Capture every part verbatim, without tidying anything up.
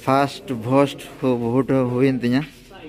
Fast भोस्ट vote हुईन तिया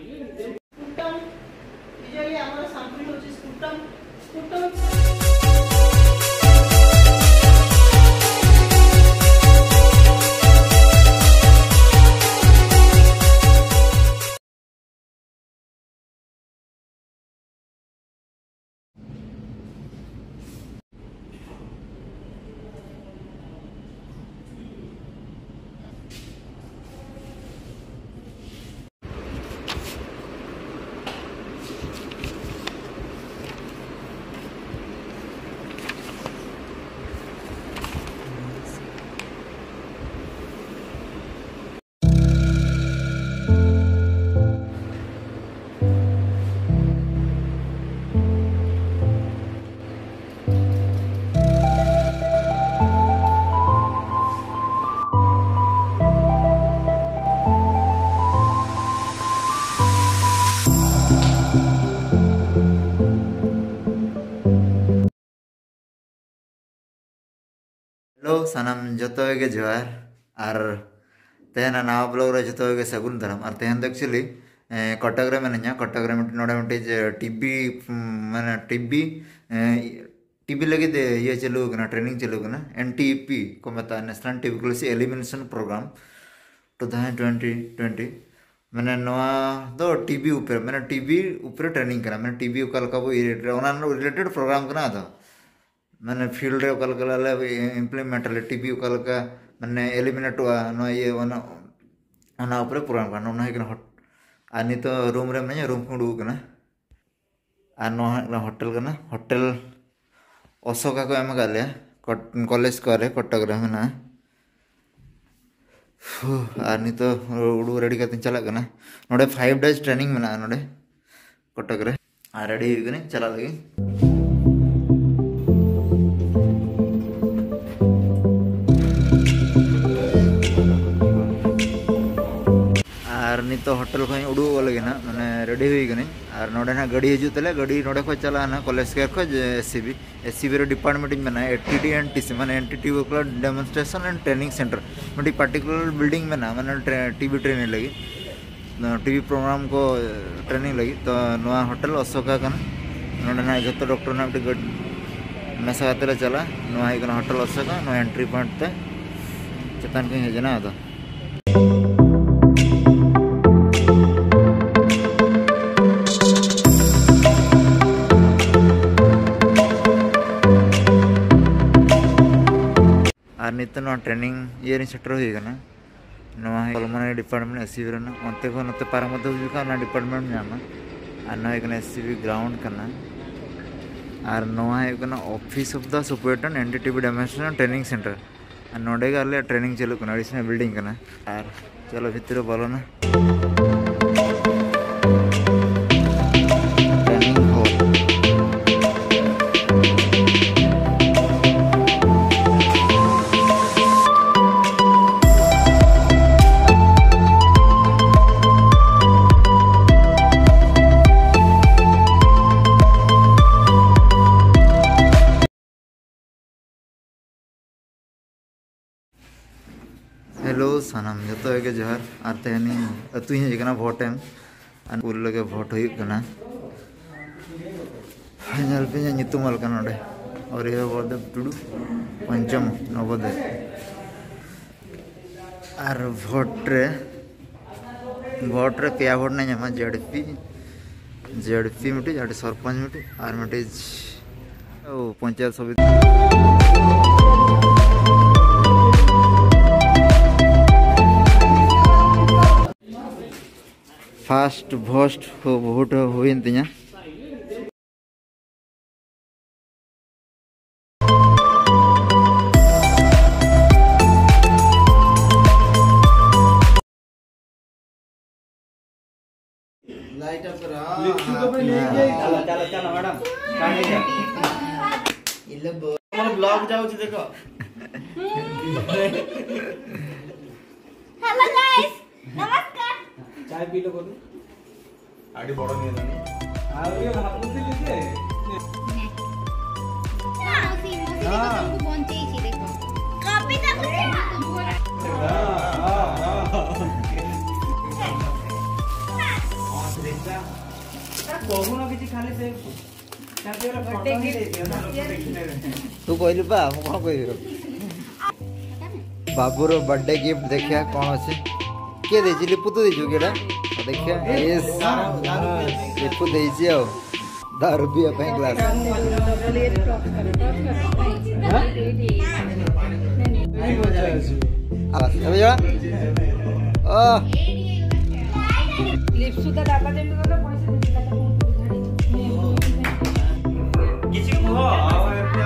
hello सानाम जो के जोहार और तेना नवा ब्लॉग रे जो के सगुन दाराम और तेहन एक्चुअली कटक रे मेना कटक रे नोडे मिट्टी टीबी माने टीबी टीबी लगे ये चलू ट्रेनिंग चलू एनटीईपी को मता national tuberculosis elimination programme two thousand twenty twenty मैंने नवा दो टीबी ऊपर मैंने टीबी ऊपर ट्रेनिंग करा मैंने टीबी उकालका वो रिलेटेड प्रोग्राम कना था मैंने फील्ड रे उकालका इम्प्लीमेंट टीबी उकालका मैंने एलिमिनेट हुआ ये ऊपर प्रोग्राम करना हट और नित रूम रे मैं रूम को उड़ूकना और होटेल करना होटेल अशोका को एम गले कॉलेज को कटक रे मेना और नित उड़ू रेडी करते चलना नोडे फाइव डेज ट्रेनिंग मेना नोडे कटक रे और रेडी होने चला लगी और नित होटेल खो उड़ू लगे ना मैंने रेडी हुई और नोडे ना गाड़ी हजू तले गाड़ी नोडे खो चलाना कॉलेज के खो एससीबी एससीबी डिपार्टमेंट में एटीटी एंड टीसी मैंने NTT demonstration and training centre मैं पर्टिकुलर बिल्डिंग में ना मैंने टीबी ट्रेनिंग लगी टीबी प्रोग्राम को ट्रेनिंग लगी तो नवा होटेल अशोका नोडे ना जो डॉक्टर ना मेसा ले चला नवा होटेल अशोका नवा एंट्री पॉइंट ते चेतान को हजना अदा और नित ट्रेनिंग ये सेटर होना कलमानी डिपार्टमेंट एससीबी अंत को नते पारमत डिपार्टमेंट नामा और एससीबी ग्राउंड और नवा office of the superintendent NTTP demonstration training centre और नोडे गले ट्रेनिंग चलू एडिशनल बिल्डिंग और चलो भितर बोलोना हेलो सानाम जो के जोहार और तेहनी अतु हजना भोट एम और लगे भोट होना पे नुतुमल नोडे और ये बलदेव टुडू पंचम नवोदय और भोट रे भोट रे पे भोट ना जेडपी जेडपी मिट्टी आटे सरपंच मिट्टी और मिट्टी पंचायत समिति फास्ट भोस्ट भोट हुईन तिया लाइट अप करा चलो चलो चलो मैडम इले मोर ब्लॉग जाउ छी देखो हेलो गाइस नमस्कार चाय पी लो बोलो आडी बड़ नहीं जानी आ ये भाबुଥିଲି जे ना सी मोसी देखो तुमको बंचेई छी देखो कॉपी तक हां हां କହୁନ କିଛି ଖାଲି ସେ ତାପରେ ଫଟୋ ହିଁ ଦେଇଦିଅ ନା ଲୋକ ଦେଖିନେବେ। तू कहलु बा हम कौन कहबी बाबूर बर्थडे गिफ्ट देखिया कौन अच्छे किए दे लिपु तो दीजु केड़ा देखिया यस लिपु देछि आ दारू पिया पे ग्लास अबे जा ओ लिप सुद्धा दाबा देमी गलो पैसे देला କିଛି କୁହ ଆଉ ଏବେ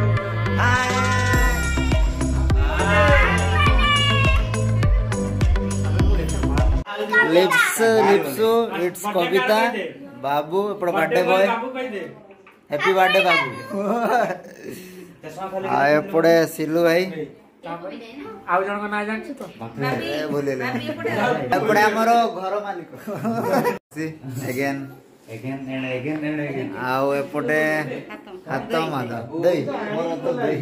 लिप्स लिप्सु इट्स कविता बाबू एपड़ बर्थडे बॉय बाबू कहि दे हैप्पी बर्थडे बाबू आ एपड़े सिलू भाई आउ जण को ना जानछ तो ए बोले ले एपड़े हमरो घर मालिक see again again and again and again आओ एपटे हाथ मादा दई मोर तो दई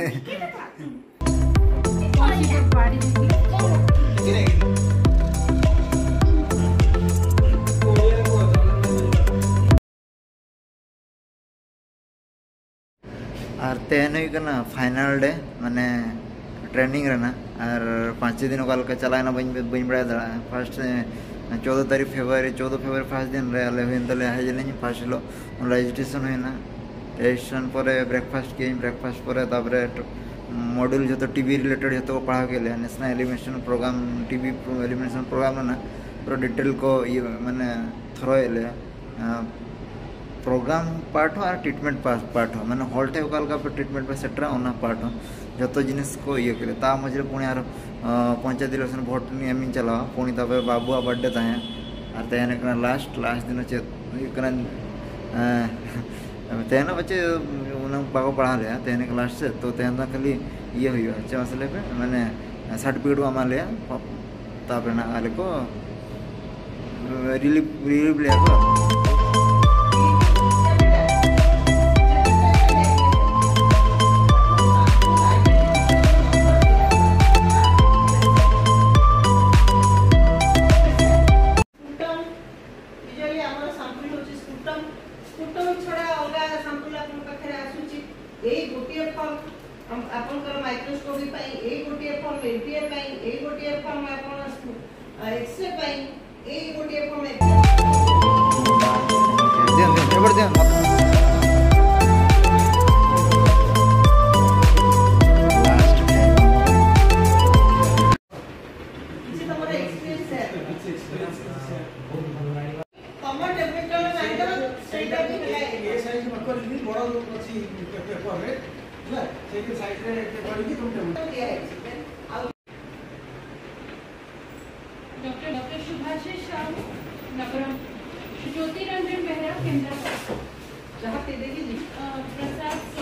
और तेन ना फाइनल डे माने ट्रेनिंग रहना और पाँच दिन कल के चलाना बन बन बड़ा दड़ा फर्स्ट चौदह तारीख फेब्रुआरी चौदह फेब्रुआरी फास्ट दिन रे आले हुई तले है जले फास्ट लो रजिस्ट्रेशन होना रजिस्ट्रेशन पर ब्रेकफास्ट किए ब्रेकफास्ट पर तापर मॉड्यूल जो तो टीवी रिलेटेड जो तो पढ़ा के लिए national elimination program TB elimination program ना पूरा डिटेल को ये माने थ्रो ले प्रोग्राम पार्ट और ट्रीटमेंट पार्ट माने हॉल टाइप का ट्रीटमेंट पे सेट्रा ओना पार्ट जो तो जिनिस को ये करे ता मझे पुणी यार पंचायत इलेक्शन भोट नियमित चला पुणी तापर बाबू बर्थडे ताहे और तेन लास्ट लास्ट दिन चे तेन बच्चे बाबू पढ़ा लिया तेन लास्ट से तो तेन खाली ये हुई अच्छे मसले पे मैंने सर्टिफिकेट को हमारे लिया तापर ना आले को रिलीफ रिलीफ लिया को माइक्रोस्कोपी पाई ए गोटे फॉर्म एटीए पाई ए गोटे फॉर्म आपण एक्सरे पाई ए गोटे फॉर्म देन देन एबर देन लास्ट किसी तमरा एक्सपीरियंस है कमर टेम्परेचर जानिदा सेटा भी है ए साइज मकर भी बड़ा लोग अछि पेपर रे ना सेके साइड रे एक करके तुम दिया है डॉक्टर डॉक्टर सुभाषिष राव नगरम ज्योति रंजन बेहरा केंद्र जहां पे देखिए प्रसाद